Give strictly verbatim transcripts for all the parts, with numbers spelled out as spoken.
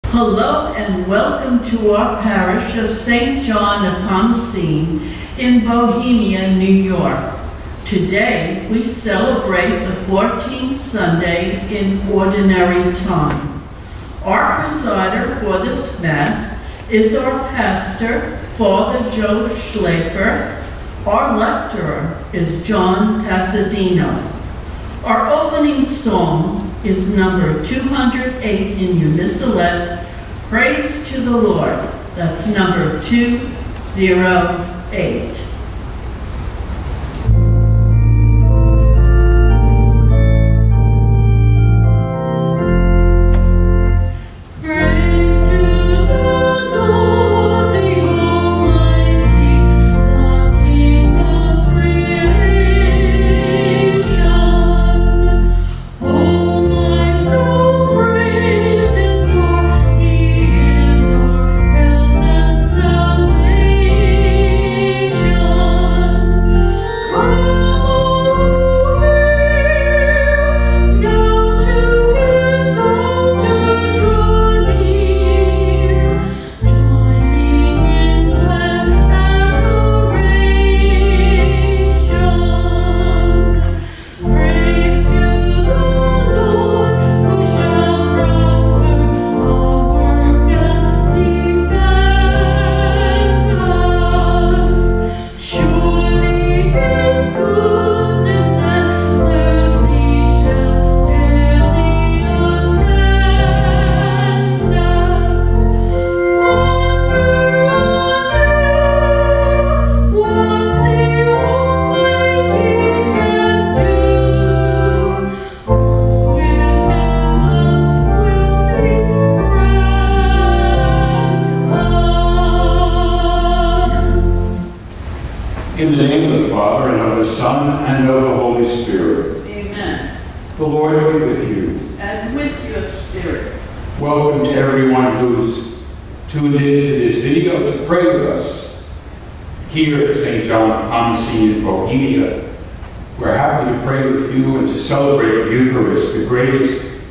Hello and welcome to our parish of Saint John Nepomucene in Bohemia, New York. Today we celebrate the fourteenth Sunday in Ordinary Time. Our presider for this Mass is our pastor, Father Joe Schlafer. Our lecturer is John Pasadino. Our opening song is number two hundred eight in your missalette, Praise to the Lord. That's number two hundred eight. In the name of the Father, and of the Son, and of the Holy Spirit. Amen. The Lord be with you. And with your spirit. Welcome to everyone who's tuned into this video to pray with us here at Saint John Nepomucene in Bohemia. We're happy to pray with you and to celebrate the Eucharist, the greatest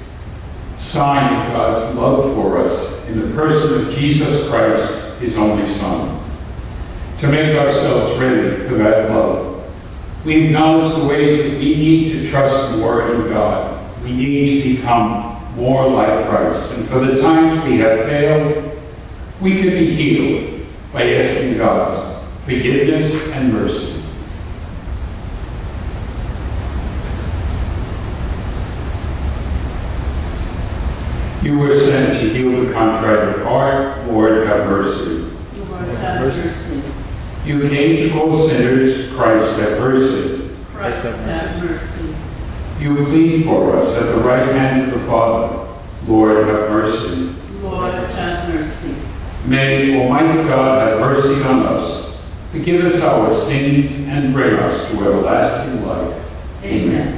sign of God's love for us in the person of Jesus Christ, his only Son. To make ourselves ready for that love, we acknowledge the ways that we need to trust more in God. We need to become more like Christ. And for the times we have failed, we can be healed by asking God's forgiveness and mercy. You were sent to heal the contrite of heart. Lord, have mercy. Lord, have mercy. You came to call sinners. Christ, have mercy. Christ, have mercy. You plead for us at the right hand of the Father. Lord, have mercy. Lord, have mercy. May Almighty God have mercy on us, forgive us our sins, and bring us to everlasting life. Amen.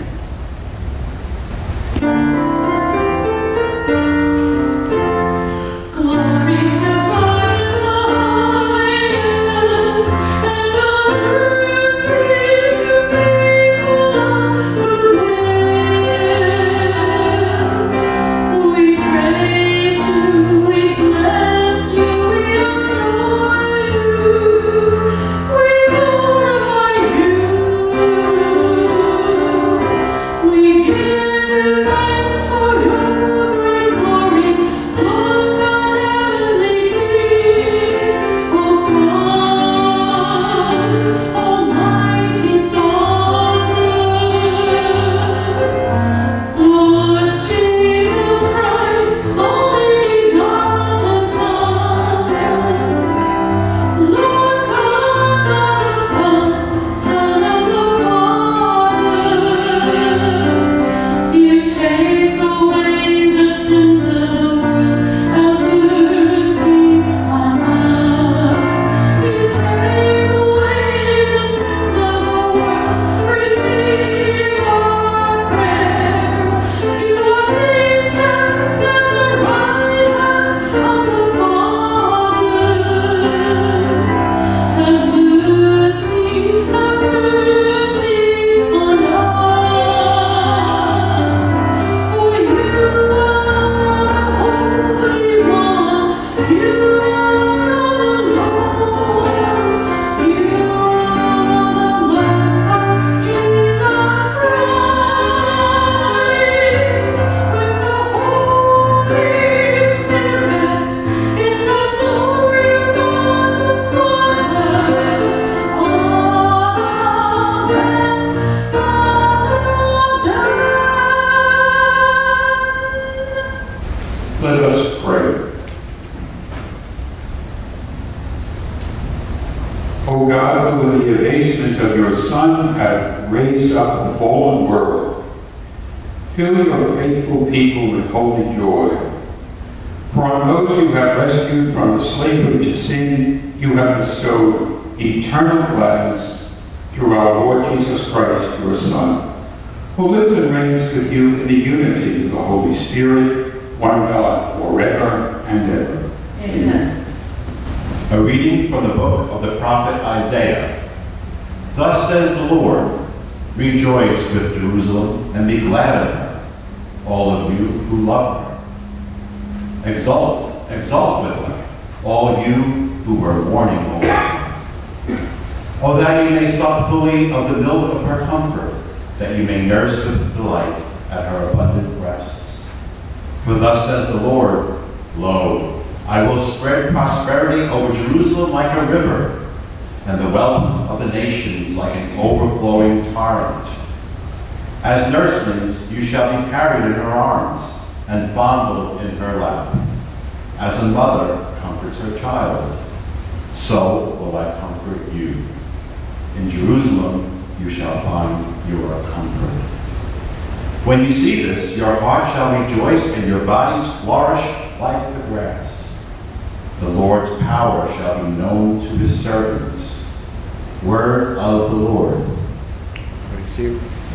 We glorify you. pray. O God, who in the abasement of your Son have raised up a fallen world, fill your faithful people with holy joy. For on those you have rescued from the slavery to sin, you have bestowed eternal gladness through our Lord Jesus Christ, your Son, who lives and reigns with you in the unity of the Holy Spirit, one God, forever and ever. Amen. A reading from the book of the prophet Isaiah. Thus says the Lord, rejoice with Jerusalem and be glad in her, all of you who love her. Exult, exult with her, all you who were mourning over her. Oh, that you may sup fully of the milk of her comfort, that you may nurse with delight at her abundant breasts. For thus says the Lord, lo, I will spread prosperity over Jerusalem like a river, and the wealth of the nations like an overflowing torrent. As nurslings you shall be carried in her arms, and fondled in her lap. As a mother comforts her child, so will I comfort you. In Jerusalem you shall find your comfort. When you see this, your heart shall rejoice, and your bodies flourish like the grass. The Lord's power shall be known to his servants. Word of the Lord. Thank you.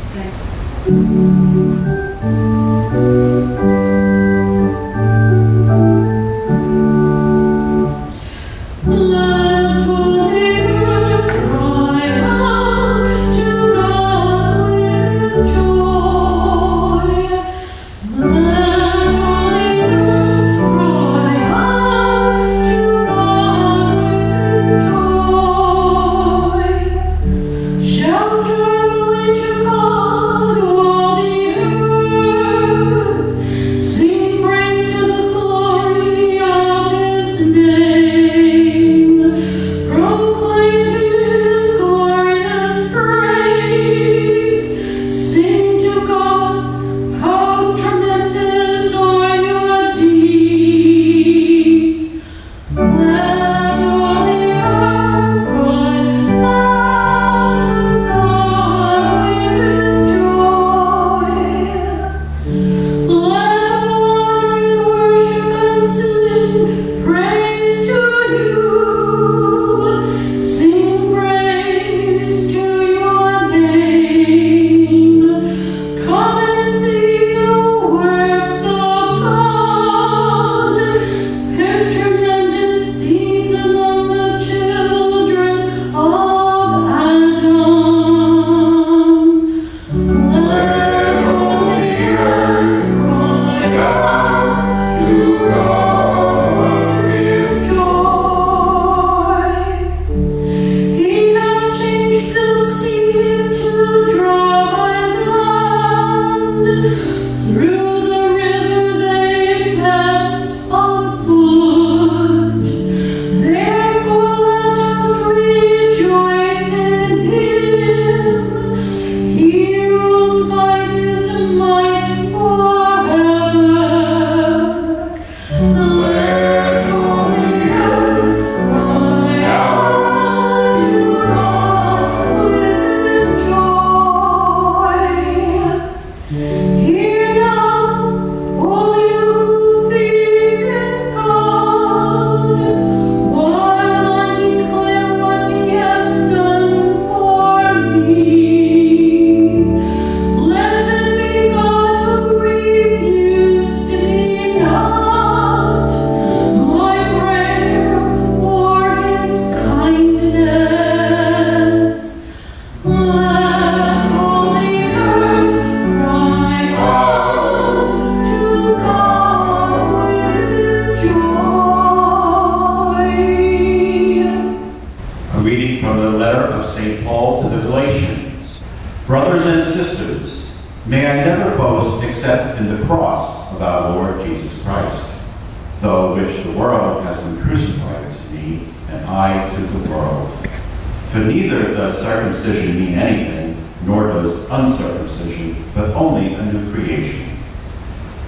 Brothers and sisters, may I never boast except in the cross of our Lord Jesus Christ, though which the world has been crucified to me, and I to the world. For neither does circumcision mean anything, nor does uncircumcision, but only a new creation.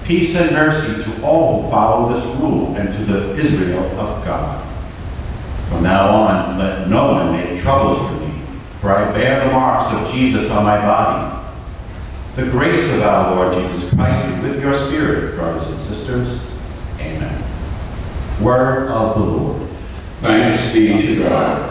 peace and mercy to all who follow this rule and to the Israel of God. From now on, let no one make troubles for me, for I bear the marks of Jesus on my body. The grace of our Lord Jesus Christ be with your spirit, brothers and sisters. Amen. Word of the Lord. Thanks be to God.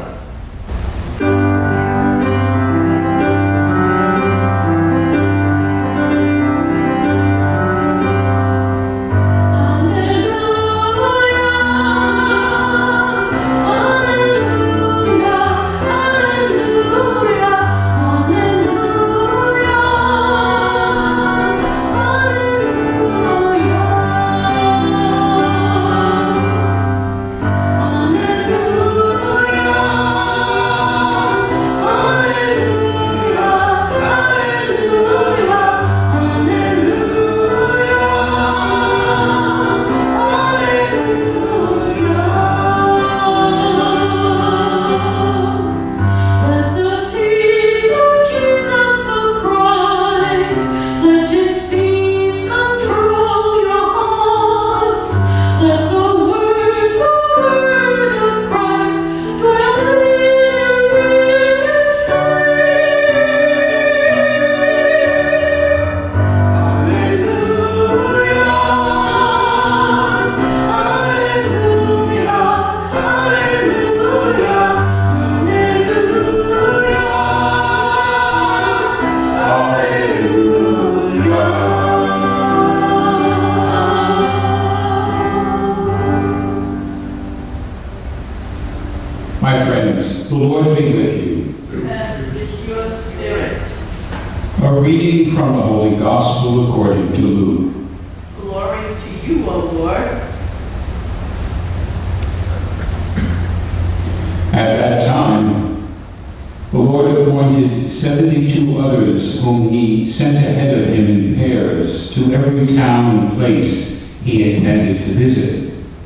My friends, the Lord be with you. And with your spirit. A reading from the Holy Gospel according to Luke. Glory to you, O Lord. At that time, the Lord appointed seventy-two others whom he sent ahead of him in pairs to every town and place he intended to visit.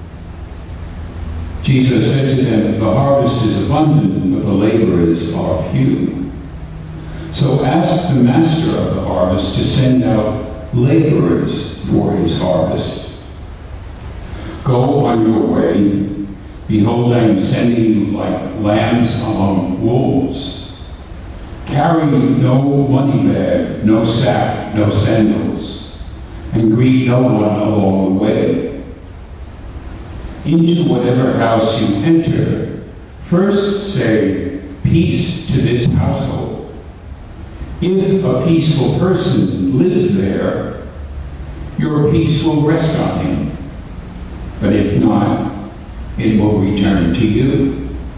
Jesus said to them, "The harvest is abundant, but the laborers are few. So ask the master of the harvest to send out laborers for his harvest. Go on your way. Behold, I am sending you like lambs among wolves. Carry no money bag, no sack, no sandals, and greet no one along the way. Into whatever house you enter, first say, 'Peace to this household.' If a peaceful person lives there, your peace will rest on him. But if not, it will return to you.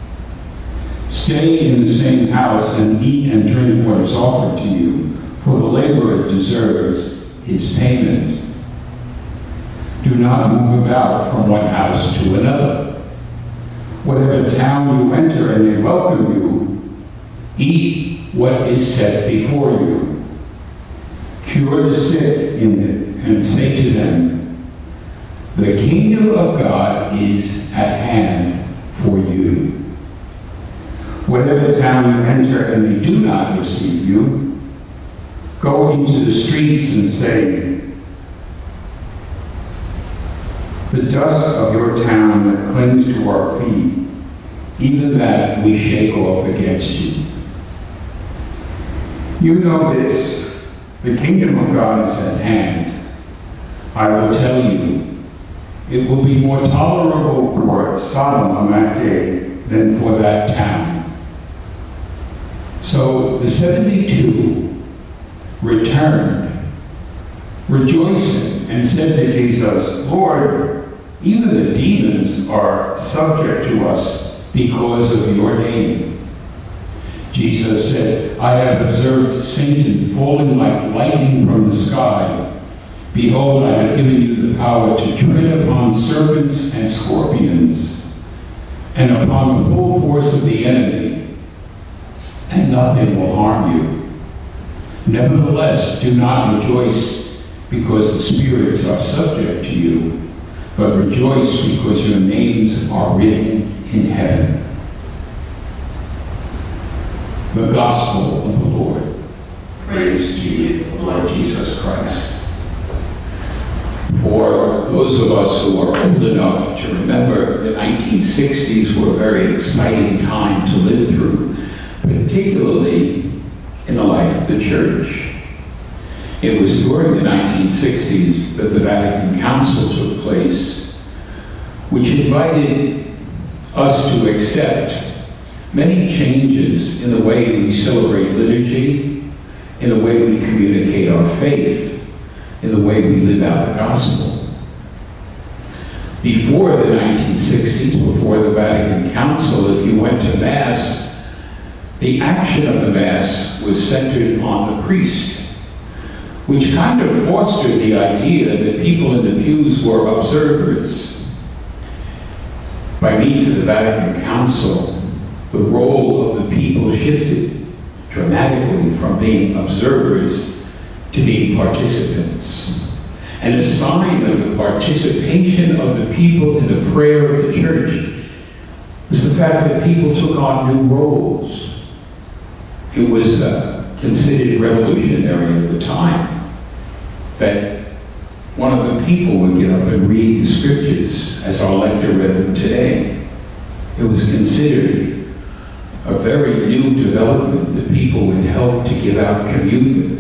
Stay in the same house and eat and drink what is offered to you, for the laborer deserves his payment. Do not move about from one house to another. Whatever town you enter and they welcome you, eat what is set before you. Cure the sick in it and say to them, 'The kingdom of God is at hand for you.' Whatever town you enter and they do not receive you, go into the streets and say, 'The dust of your town that clings to our feet, even that we shake off against you.' You know this, the kingdom of God is at hand. I will tell you, it will be more tolerable for Sodom on that day than for that town." So the seventy-two returned, rejoicing, and said to Jesus, "Lord, even the demons are subject to us because of your name." Jesus said, "I have observed Satan falling like lightning from the sky. Behold, I have given you the power to tread upon serpents and scorpions, and upon the full force of the enemy, and nothing will harm you. Nevertheless, do not rejoice because the spirits are subject to you, but rejoice because your names are written in heaven." The Gospel of the Lord. Praise to you, Lord Jesus Christ. For those of us who are old enough to remember, the nineteen sixties were a very exciting time to live through, particularly in the life of the church. It was during the nineteen sixties that the Vatican Council took place, which invited us to accept many changes in the way we celebrate liturgy, in the way we communicate our faith, in the way we live out the gospel. Before the nineteen sixties, before the Vatican Council, if you went to Mass, the action of the Mass was centered on the priest, which kind of fostered the idea that people in the pews were observers. By means of the Vatican Council, the role of the people shifted dramatically from being observers to being participants. And a sign of the participation of the people in the prayer of the church was the fact that people took on new roles. It was uh, considered revolutionary at the time that one of the people would get up and read the scriptures as our lector read them today. It was considered a very new development that people would help to give out communion.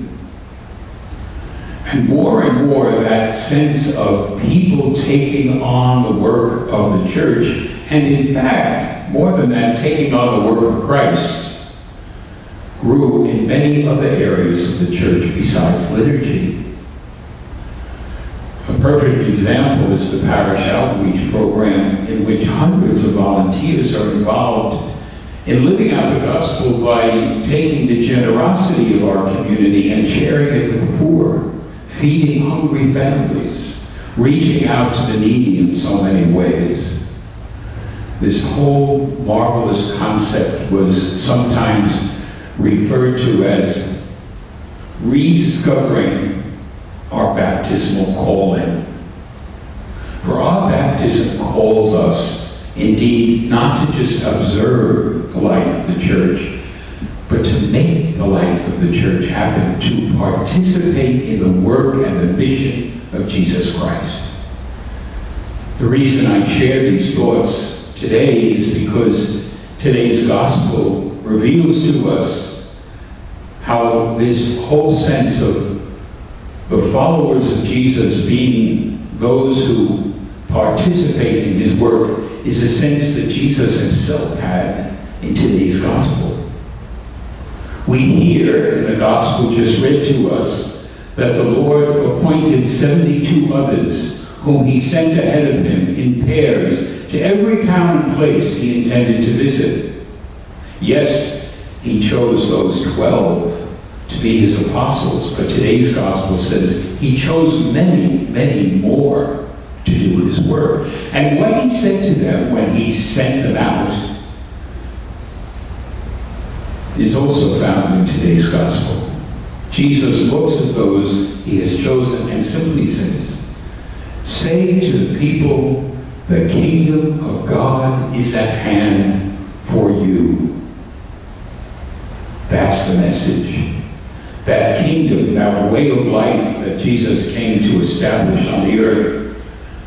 And more and more, that sense of people taking on the work of the church, and in fact, more than that, taking on the work of Christ, grew in many other areas of the church besides liturgy. A perfect example is the parish outreach program, in which hundreds of volunteers are involved in living out the gospel by taking the generosity of our community and sharing it with the poor, feeding hungry families, reaching out to the needy in so many ways. This whole marvelous concept was sometimes referred to as rediscovering our baptismal calling. For our baptism calls us, indeed, not to just observe the life of the church, but to make the life of the church happen, to participate in the work and the mission of Jesus Christ. The reason I share these thoughts today is because today's gospel reveals to us how this whole sense of the followers of Jesus being those who participate in his work is a sense that Jesus himself had in today's gospel. We hear in the gospel just read to us that the Lord appointed seventy-two others whom he sent ahead of him in pairs to every town and place he intended to visit. Yes, he chose those twelve to be his apostles, but today's gospel says he chose many, many more to do his work. And what he said to them when he sent them out is also found in today's gospel. Jesus looks at those he has chosen and simply says, "Say to the people, the kingdom of God is at hand for you." That's the message. That kingdom, that way of life that Jesus came to establish on the earth,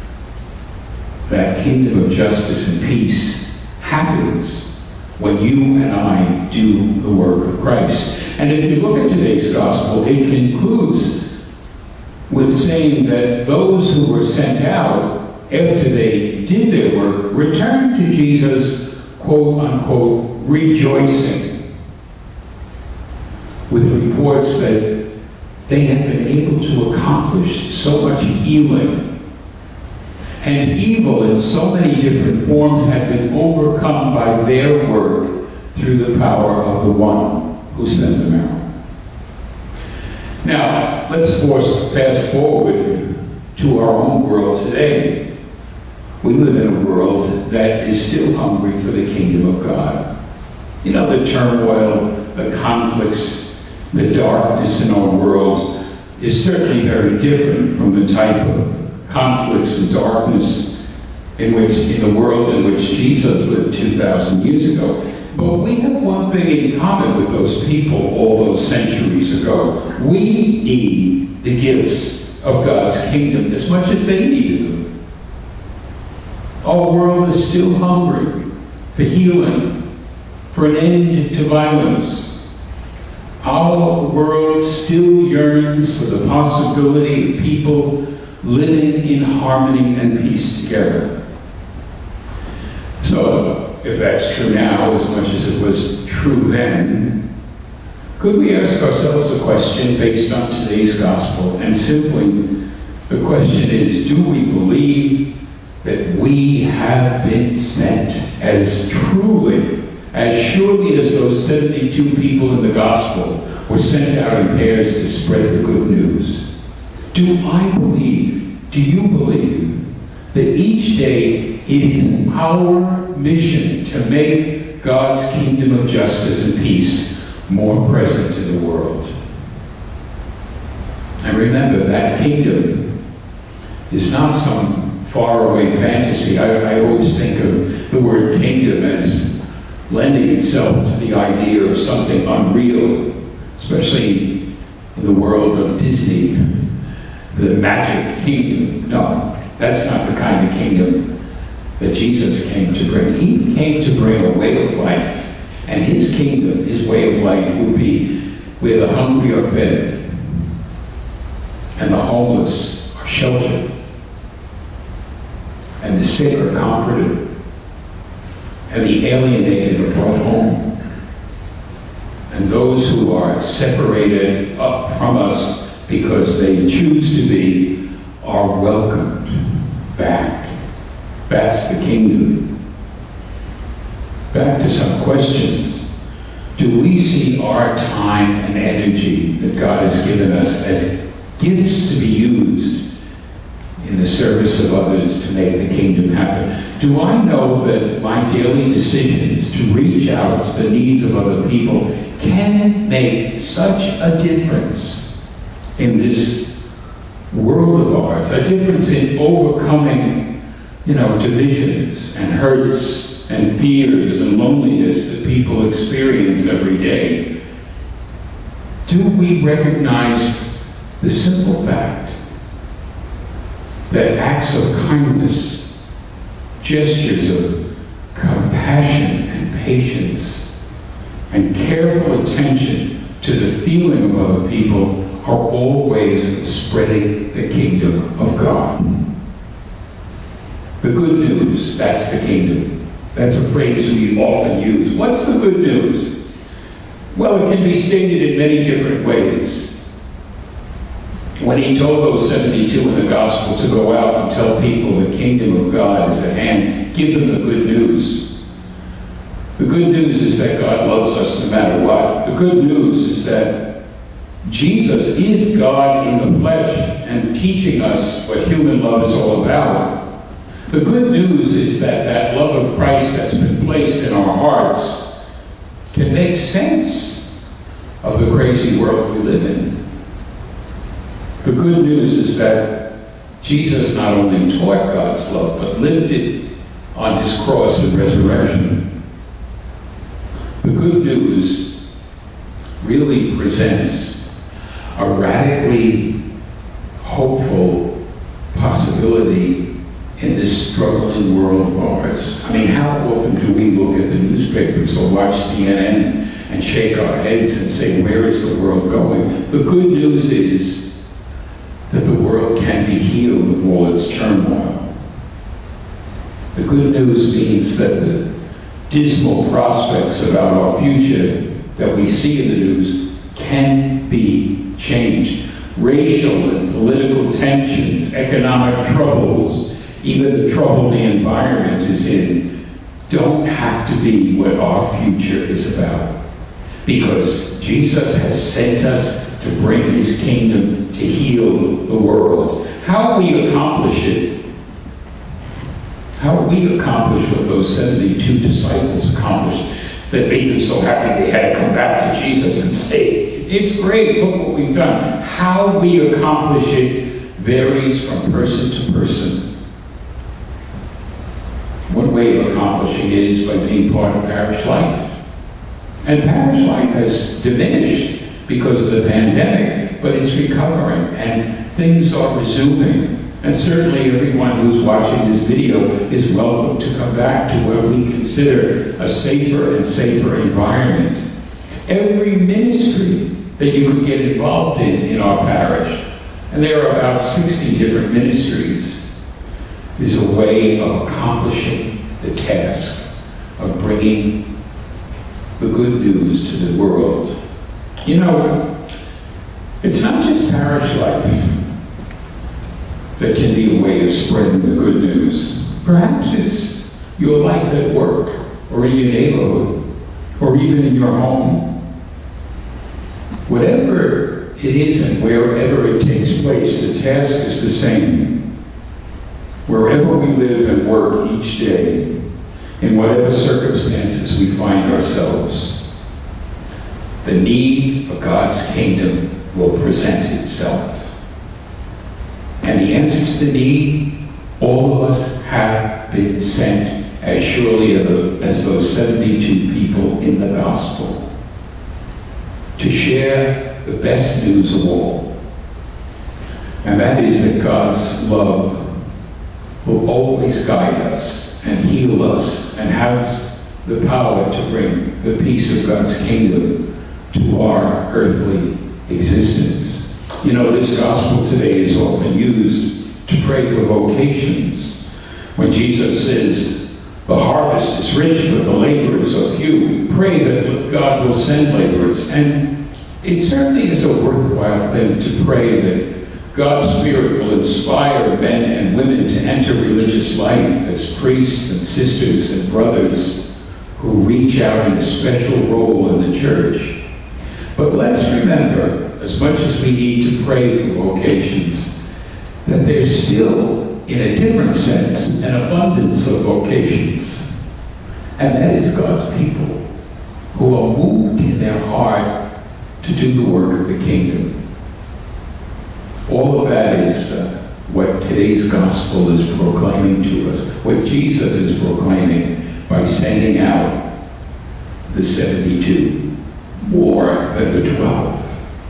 that kingdom of justice and peace happens when you and I do the work of Christ. And if you look at today's gospel, it concludes with saying that those who were sent out after they did their work returned to Jesus, quote unquote, rejoicing, with reports that they had been able to accomplish so much healing, and evil in so many different forms had been overcome by their work through the power of the one who sent them out. Now, let's force fast forward to our own world today. We live in a world that is still hungry for the kingdom of God. You know, the turmoil, the conflicts, the darkness in our world is certainly very different from the type of conflicts and darkness in which, in the world in which Jesus lived two thousand years ago. But we have one thing in common with those people all those centuries ago. We need the gifts of God's kingdom as much as they needed them. Our world is still hungry for healing, for an end to violence. Our world still yearns for the possibility of people living in harmony and peace together. So, if that's true now as much as it was true then, could we ask ourselves a question based on today's gospel? And simply, the question is, do we believe that we have been sent as truly, as surely as those seventy-two people in the gospel were sent out in pairs to spread the good news? Do I believe, do you believe, that each day it is our mission to make God's kingdom of justice and peace more present in the world? And remember, that kingdom is not some faraway fantasy. I, I always think of the word kingdom as lending itself to the idea of something unreal, especially in the world of Disney, the magic kingdom. No, that's not the kind of kingdom that Jesus came to bring. He came to bring a way of life. And his kingdom, his way of life, would be where the hungry are fed, and the homeless are sheltered, and the sick are comforted, and the alienated are brought home, and those who are separated up from us because they choose to be are welcomed back. That's the kingdom. Back to some questions. Do we see our time and energy that God has given us as gifts to be used in the service of others to make the kingdom happen? Do I know that my daily decisions to reach out to the needs of other people can make such a difference in this world of ours? A difference in overcoming, you know, divisions and hurts and fears and loneliness that people experience every day? Do we recognize the simple fact that acts of kindness, gestures of compassion and patience, and careful attention to the feeling of other people are all ways of spreading the kingdom of God? The good news, that's the kingdom. That's a phrase we often use. What's the good news? Well, it can be stated in many different ways. When he told those seventy-two in the gospel to go out and tell people the kingdom of God is at hand, give them the good news. The good news is that God loves us no matter what. The good news is that Jesus is God in the flesh and teaching us what human love is all about. The good news is that that love of Christ that's been placed in our hearts can make sense of the crazy world we live in. The good news is that Jesus not only taught God's love, but lived it on his cross and resurrection. The good news really presents a radically hopeful possibility in this struggling world of ours. I mean, how often do we look at the newspapers or watch C N N and shake our heads and say, where is the world going? The good news is that the world can be healed of all its turmoil. The good news means that the dismal prospects about our future that we see in the news can be changed. Racial and political tensions, economic troubles, even the trouble the environment is in, don't have to be what our future is about. Because Jesus has sent us to bring his kingdom to heal the world. How we accomplish it, how we accomplish what those seventy-two disciples accomplished that made them so happy they had to come back to Jesus and say, it's great, look what we've done. How we accomplish it varies from person to person. One way of accomplishing it is by being part of parish life. And parish life has diminished because of the pandemic, but it's recovering. And things are resuming. And certainly everyone who's watching this video is welcome to come back to what we consider a safer and safer environment. Every ministry that you could get involved in in our parish, and there are about sixty different ministries, is a way of accomplishing the task of bringing the good news to the world. You know, it's not just parish life that can be a way of spreading the good news. Perhaps it's your life at work, or in your neighborhood, or even in your home. Whatever it is and wherever it takes place, the task is the same. Wherever we live and work each day, in whatever circumstances we find ourselves, the need for God's kingdom will present itself. And the answer to the need, all of us have been sent as surely as those seventy-two people in the gospel, to share the best news of all. And that is that God's love will always guide us and heal us and has the power to bring the peace of God's kingdom to our earthly existence. You know, this gospel today is often used to pray for vocations. When Jesus says, the harvest is rich, but the laborers are few, pray that God will send laborers. And it certainly is a worthwhile thing to pray that God's Spirit will inspire men and women to enter religious life as priests and sisters and brothers who reach out in a special role in the church. But let's remember, as much as we need to pray for vocations, that there's still, in a different sense, an abundance of vocations. And that is God's people who are moved in their heart to do the work of the kingdom. All of that is uh, what today's gospel is proclaiming to us, what Jesus is proclaiming by sending out the seventy-two, more than the twelve.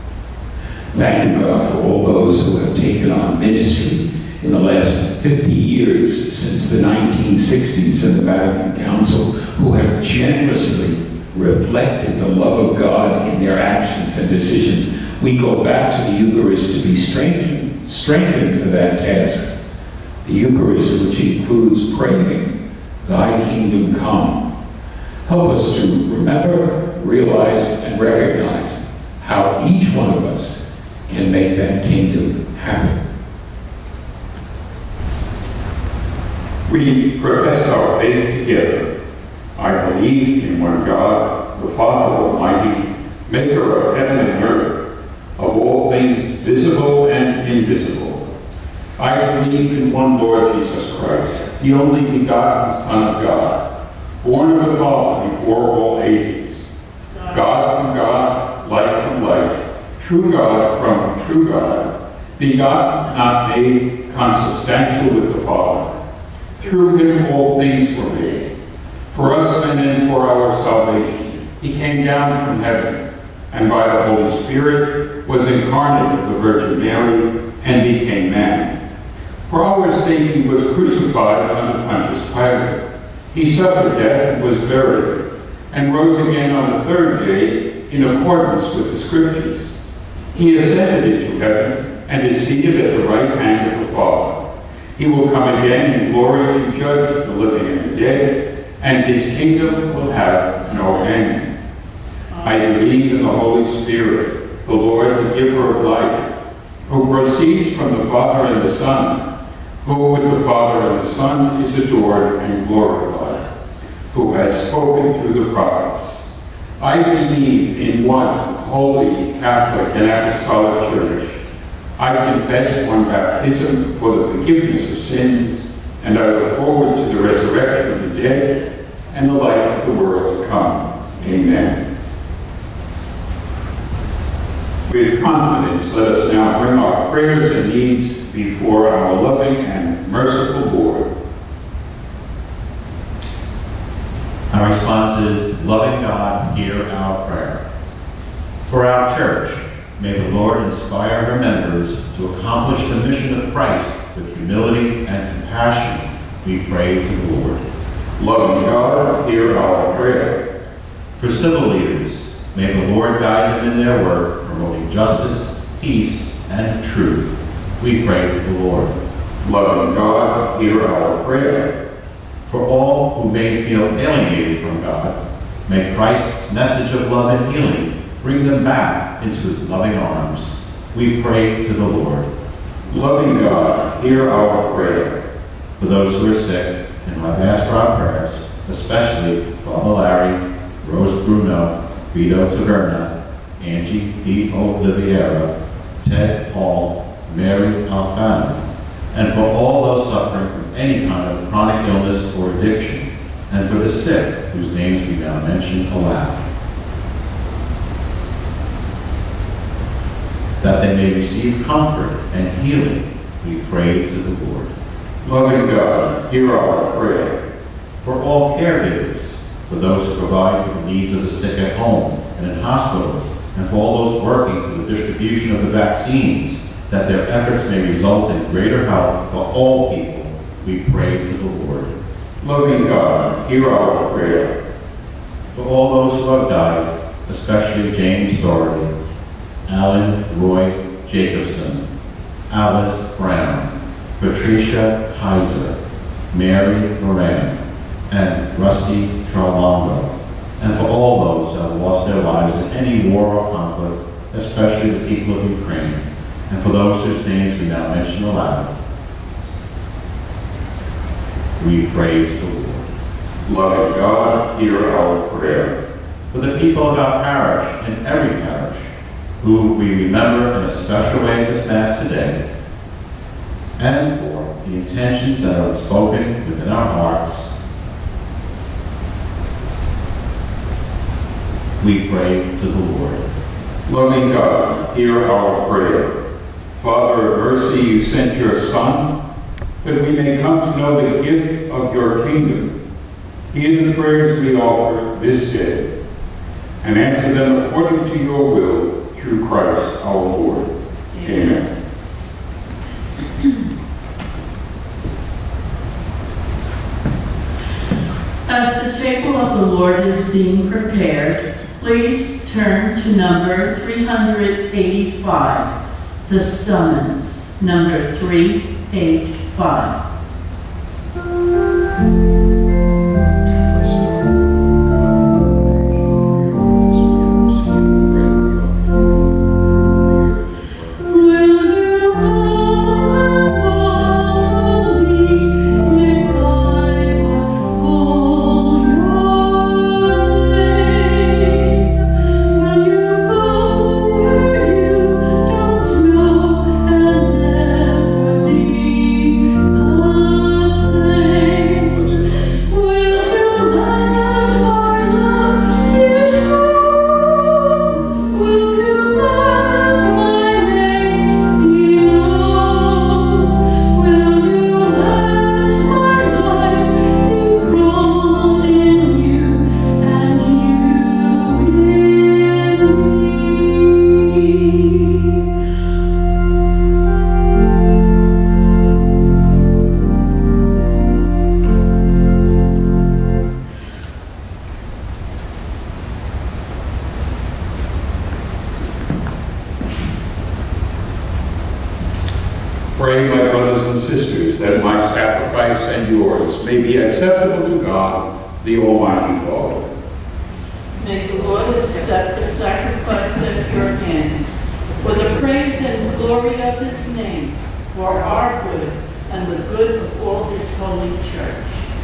Thank you, God, for all those who have taken on ministry in the last fifty years since the nineteen sixties and the Vatican Council, who have generously reflected the love of God in their actions and decisions. We go back to the Eucharist to be strengthened, strengthened for that task. The Eucharist, which includes praying, Thy kingdom come. Help us to remember, realize, and recognize how each one of us can make that kingdom happen. We profess our faith together. I believe in one God, the Father Almighty, maker of heaven and earth, of all things visible and invisible. I believe in one Lord Jesus Christ, the only begotten Son of God, born of the Father before all ages, God from God, light from light, true God from true God, begotten, not made, consubstantial with the Father. Through him all things were made. For us and then for our salvation, he came down from heaven, and by the Holy Spirit was incarnate of the Virgin Mary and became man. For our sake he was crucified under Pontius Pilate. He suffered death and was buried, and rose again on the third day in accordance with the Scriptures. He ascended into heaven and is seated at the right hand of the Father. He will come again in glory to judge the living and the dead, and his kingdom will have no end. I believe in the Holy Spirit, the Lord, the giver of life, who proceeds from the Father and the Son, who with the Father and the Son is adored and glorified, who has spoken through the prophets. I believe in one holy, Catholic, and Apostolic Church. I confess one baptism for the forgiveness of sins, and I look forward to the resurrection of the dead and the life of the world to come. Amen. With confidence, let us now bring our prayers and needs before our loving and merciful Lord. Our response is, loving God, hear our prayer. For our church, May the Lord inspire her members to accomplish the mission of Christ with humility and compassion. We pray to the Lord. Loving God, hear our prayer. For civil leaders, may the Lord guide them in their work, promoting justice, peace, and truth. We pray to the Lord. Loving God, hear our prayer. For all who may feel alienated from God, may Christ's message of love and healing bring them back into his loving arms. We pray to the Lord. Loving God, hear our prayer. For those who are sick, and I've asked for our prayers, especially Father Larry, Rose Bruno, Vito Taverna, Angie D. Oliveira, Ted Paul, Mary Alfano, and for all those suffering from any kind of chronic illness or addiction, and for the sick, whose names we now mention aloud. That they may receive comfort and healing, we pray to the Lord. Loving God, hear our prayer. For all caregivers, for those who provide for the needs of the sick at home and in hospitals, and for all those working for the distribution of the vaccines, that their efforts may result in greater health for all people, we pray to the Lord. Loving God, hear our prayer. For all those who have died, especially James Doherty, Alan Roy Jacobson, Alice Brown, Patricia Heiser, Mary Moran, and Rusty Charlongo, and for all those who have lost their lives in any war or conflict, especially the people of Ukraine, and for those whose names we now mention aloud, we praise the Lord. Loving God, hear our prayer. For the people of our parish and every parish, who we remember in a special way this Mass today, and for the intentions that are spoken within our hearts, we pray to the Lord. Loving God, hear our prayer. Father of mercy, you sent your Son, that we may come to know the gift of your kingdom. Hear the prayers we offer this day, and answer them according to your will, through Christ our Lord. Amen. As the table of the Lord is being prepared, please turn to number three hundred eighty-five, the summons, number three eighty-five. Pray, my brothers and sisters, that my sacrifice and yours may be acceptable to God, the Almighty Father. May the Lord accept the sacrifice at your hands, for the praise and glory of his name, for our good and the good of all his holy church.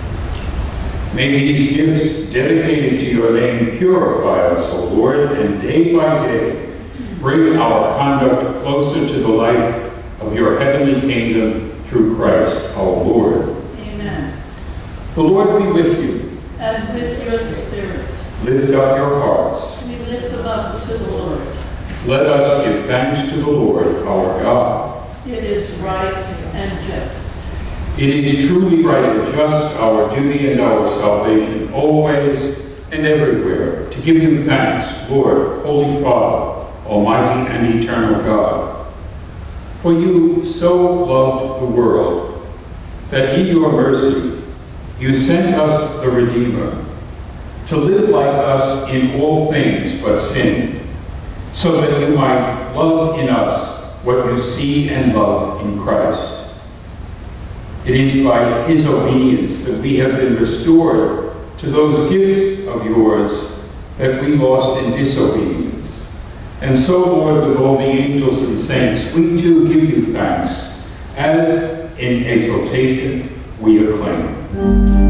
May these gifts dedicated to your name purify us, O Lord, and day by day bring our conduct closer to the life of your heavenly kingdom through Christ our Lord. Amen. The Lord be with you. And with your spirit. Lift up your hearts. We lift them up to the Lord. Let us give thanks to the Lord our God. It is right and just. It is truly right and just, our duty and our salvation, always and everywhere, to give you thanks, Lord, Holy Father, Almighty and eternal God. For you so loved the world that in your mercy you sent us the Redeemer, to live like us in all things but sin, so that you might love in us what you see and love in Christ. It is by his obedience that we have been restored to those gifts of yours that we lost in disobedience. And so, Lord, with all the angels and saints, we too give you thanks, as in exaltation we acclaim.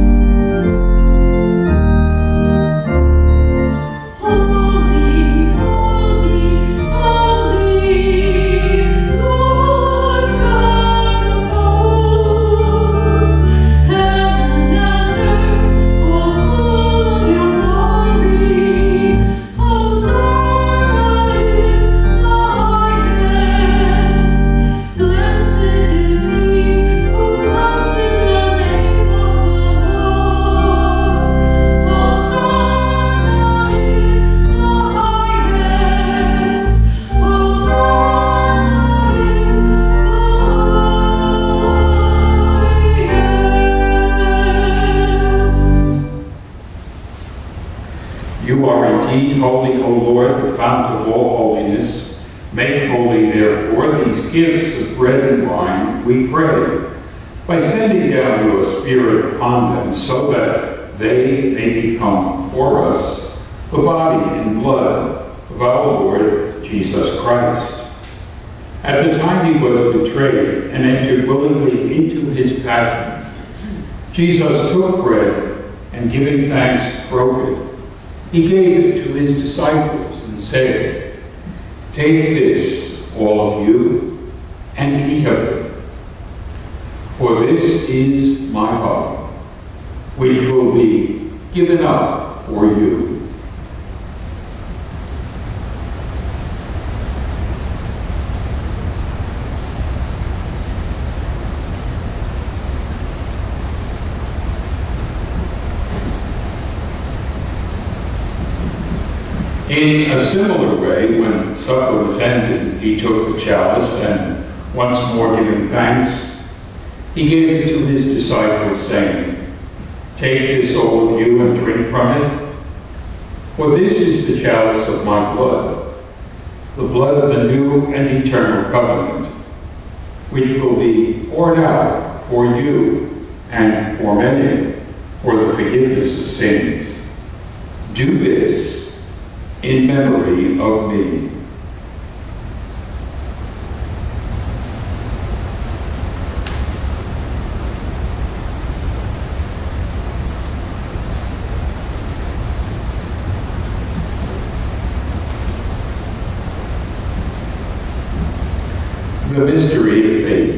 You are indeed holy, O Lord, the fount of all holiness. Make holy, therefore, these gifts of bread and wine, we pray, by sending down your Spirit upon them, so that they may become for us the body and blood of our Lord Jesus Christ. At the time he was betrayed and entered willingly into his passion, Jesus took bread and, giving thanks, broke it. He gave it to his disciples and said, "Take this, all of you, and eat of it. For this is my body, which will be given up for you." In a similar way, when supper was ended, he took the chalice and, once more giving thanks, he gave it to his disciples, saying, "Take this, all of you, and drink from it. For this is the chalice of my blood, the blood of the new and eternal covenant, which will be poured out for you and for many for the forgiveness of sins. Do this in memory of me." The mystery of faith.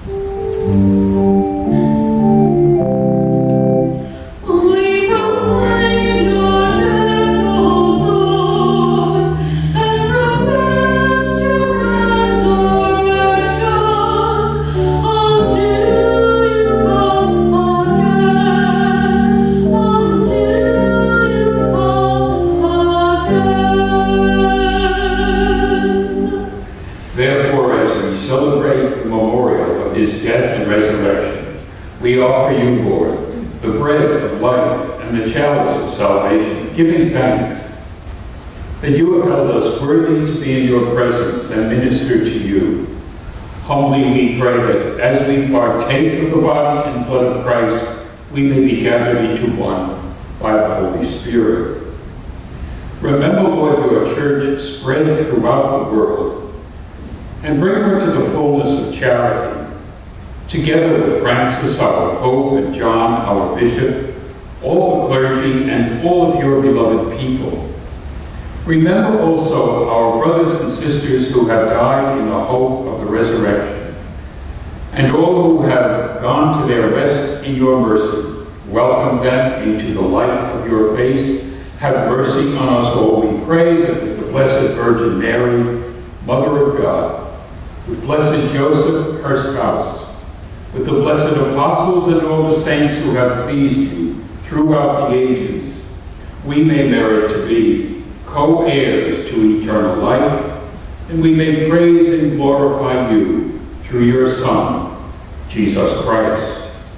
We offer you, Lord, the bread of life and the chalice of salvation, giving thanks that you have held us worthy to be in your presence and minister to you. Humbly we pray that as we partake of the body and blood of Christ, we may be gathered into one by the Holy Spirit. Remember, Lord, your church spread throughout the world, and bring her to the fullness of charity, together with Francis, our Pope, and John, our Bishop, all the clergy, and all of your beloved people. Remember also our brothers and sisters who have died in the hope of the resurrection, and all who have gone to their rest in your mercy. Welcome them into the light of your face. Have mercy on us all, we pray, that with the Blessed Virgin Mary, Mother of God, with Blessed Joseph, her spouse, with the blessed apostles and all the saints who have pleased you throughout the ages, we may merit to be co-heirs to eternal life and we may praise and glorify you through your Son, Jesus Christ.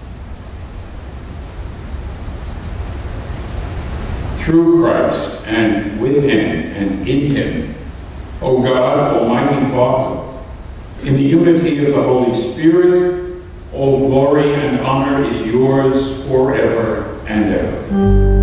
Through Christ, and with him, and in him, O God, Almighty Father, in the unity of the Holy Spirit, all glory and honor is yours forever and ever.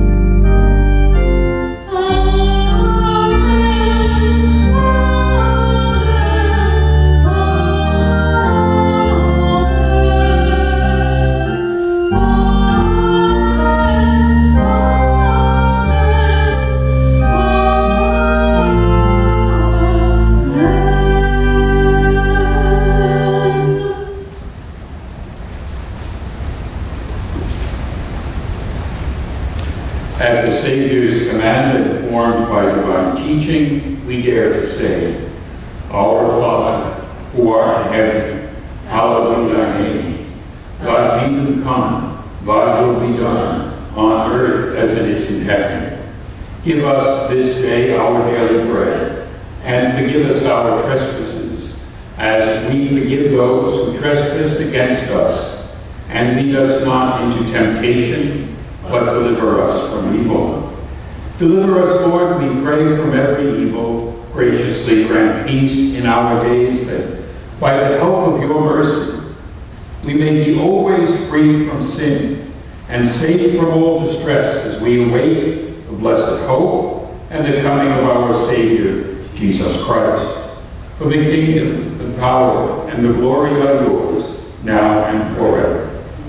At the Savior's command, informed by divine teaching, we dare to say, Our Father, who art in heaven, hallowed be thy name. Thy kingdom come, thy will be done, on earth as it is in heaven. Give us this day our daily bread, and forgive us our trespasses, as we forgive those who trespass against us. And lead us not into temptation, but deliver us from evil. Deliver us, Lord, we pray, from every evil. Graciously grant peace in our days, that by the help of your mercy we may be always free from sin and safe from all distress as we await the blessed hope and the coming of our Savior, Jesus Christ. For the kingdom, the power, and the glory are yours, now and forever.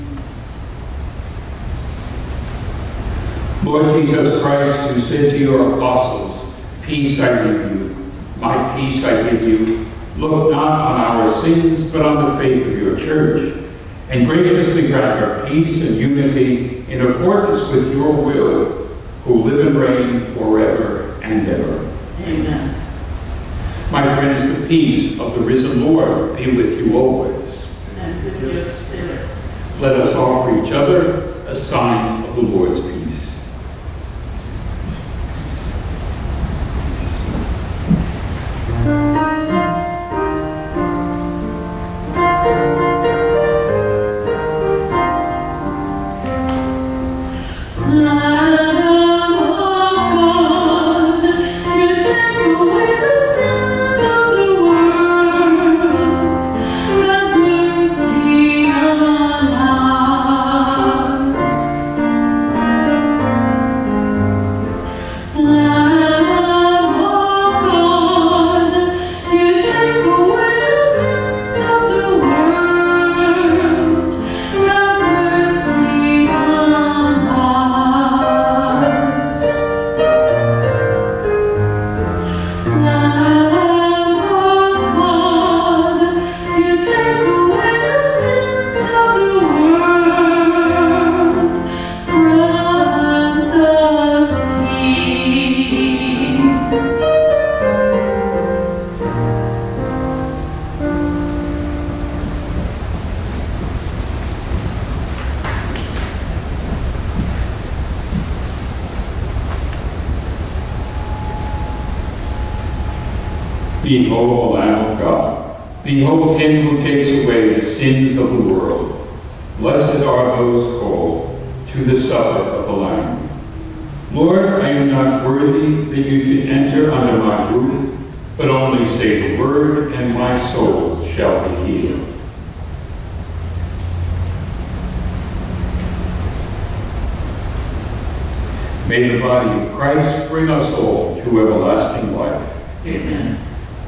Lord Jesus Christ, who said to your apostles, Peace I leave you, my peace I give you, look not on our sins, but on the faith of your church, and graciously grant her peace and unity in accordance with your will, who live and reign forever and ever. Amen. My friends, the peace of the risen Lord be with you always. And with your spirit. Let us offer each other a sign of the Lord's peace. Behold the Lamb of God. Behold him who takes away the sins of the world. Blessed are those called to the supper of the Lamb. Lord, I am not worthy that you should enter under my roof, but only say the word, and my soul shall be healed. May the body of Christ bring us all to everlasting life. Amen.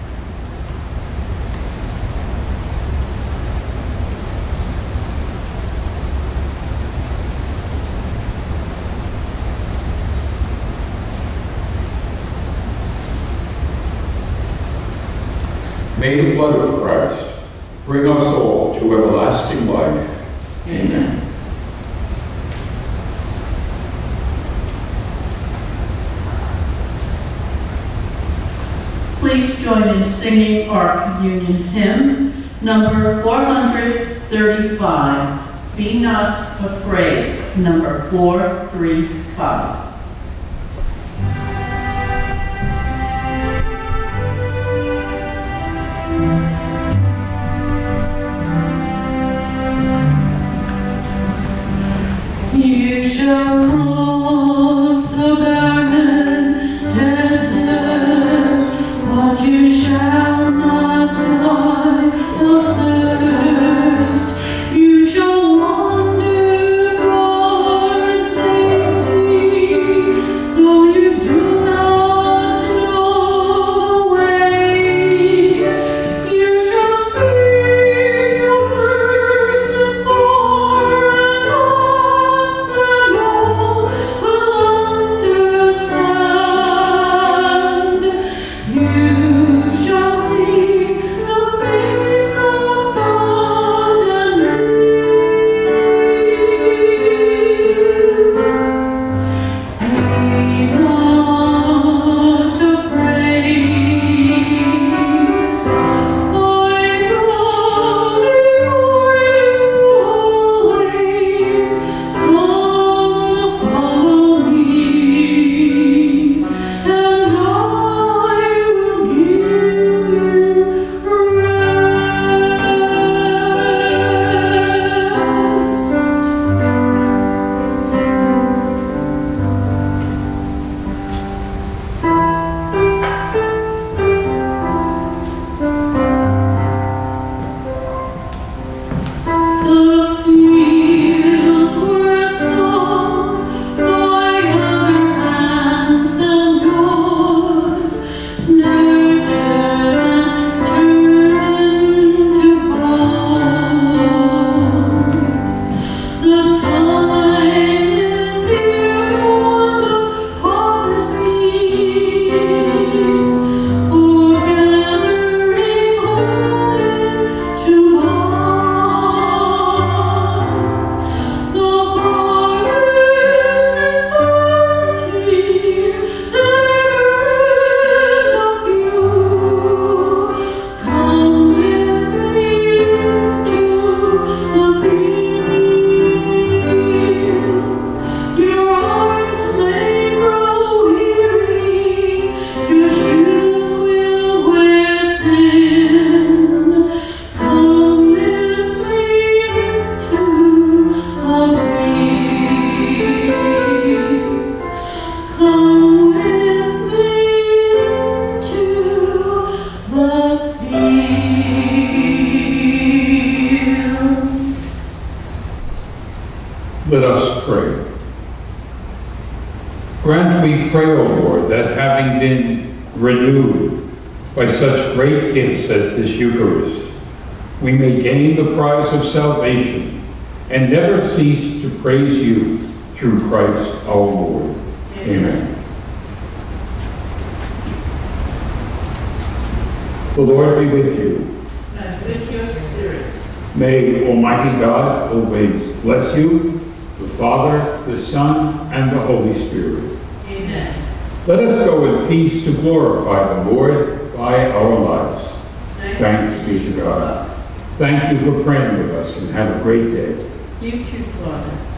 May the blood of Christ bring us all to everlasting life. Amen. Please join in singing our communion hymn, number four hundred thirty-five, Be Not Afraid, number four three five. shall cross the barren desert, but you shall not die of thirst. You shall wander far in safety, though you do not know the way. You shall speak your words and far and not and all will understand. You shall see the face of God and live. Be not afraid. I go before you always. Come, follow me, and I will give you The fields were sown by other hands than yours, nurtured and turned into gold. The time is here for the harvesting, for gathering all into barns. The harvest is plenty, laborers are few. Come with me into the fields. Your arms may grow weary, your shoes will wear thin. Come with me into the fields. Come with me into the fields. Let us pray. Grant, we pray, O Lord, that having been renewed by such great gifts as this Eucharist, we may gain the prize of salvation and never cease to praise you through Christ our Lord. Amen. The Lord be with you. And with your spirit. May Almighty God always bless you, the Father, the Son, and the Holy Spirit. Amen. Let us go in peace to glorify the Lord by our lives. Thanks be to God. Thank you for praying with us, and have a great day. You too, Father.